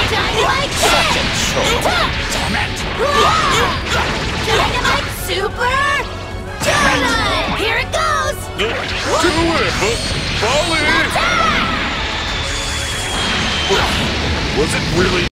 Dynamite Such a kick! chore. Damn it! Dynamite super! Dynamite! Here it goes! Do it! Volley! Attack! Was it really?